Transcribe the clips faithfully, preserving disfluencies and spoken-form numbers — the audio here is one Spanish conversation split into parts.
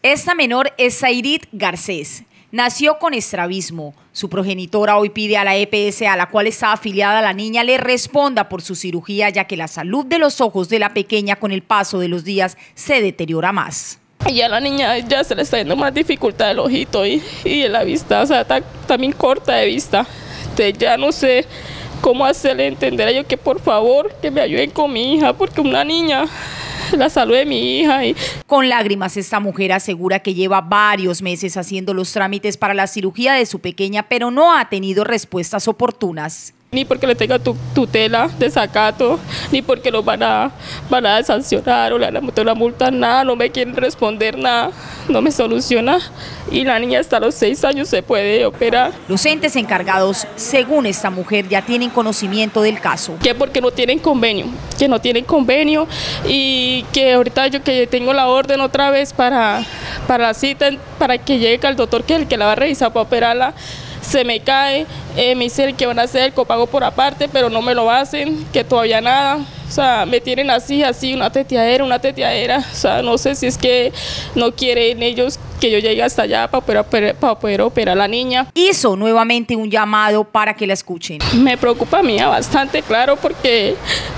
Esta menor es Zairit Garcés. Nació con estrabismo. Su progenitora hoy pide a la E P S a la cual está afiliada la niña le responda por su cirugía, ya que la salud de los ojos de la pequeña con el paso de los días se deteriora más. Y a la niña ya se le está dando más dificultad el ojito y, y la vista, o sea, está también corta de vista. Entonces ya no sé cómo hacerle entender a ellos que por favor que me ayuden con mi hija, porque una niña, la salud de mi hija. Y... Con lágrimas, esta mujer asegura que lleva varios meses haciendo los trámites para la cirugía de su pequeña, pero no ha tenido respuestas oportunas. Ni porque le tenga tu, tutela de desacato, ni porque lo van a, van a sancionar o le van a meter la multa, nada, no me quieren responder nada, no me soluciona. Y la niña hasta los seis años se puede operar. Los entes encargados, según esta mujer, ya tienen conocimiento del caso. Que porque no tienen convenio, que no tienen convenio y que ahorita yo que tengo la orden otra vez para, para la cita, para que llegue al doctor que es el que la va a revisar para operarla, se me cae, eh, me dicen que van a hacer el copago por aparte, pero no me lo hacen, que todavía nada. O sea, me tienen así, así, una teteadera, una teteadera. O sea, no sé si es que no quieren ellos que yo llegue hasta allá para poder, operar, para poder operar a la niña. Hizo nuevamente un llamado para que la escuchen. Me preocupa a mí bastante, claro, porque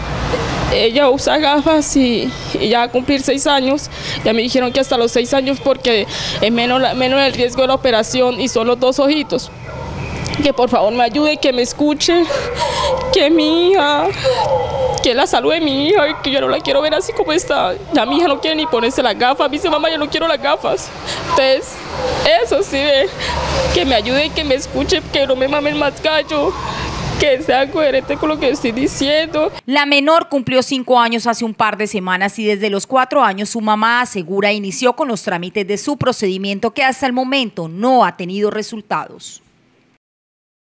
ella usa gafas y, y ya va a cumplir seis años. Ya me dijeron que hasta los seis años porque es menos, menos el riesgo de la operación y son los dos ojitos. Que por favor me ayude, que me escuche, que mi hija, que la salud de mi hija, que yo no la quiero ver así como está. Ya mi hija no quiere ni ponerse las gafas, me dice mamá yo no quiero las gafas. Entonces, eso sí, ve, que me ayude, que me escuche, que no me mamen más gallo, que sea coherente con lo que estoy diciendo. La menor cumplió cinco años hace un par de semanas y desde los cuatro años su mamá asegura inició con los trámites de su procedimiento que hasta el momento no ha tenido resultados.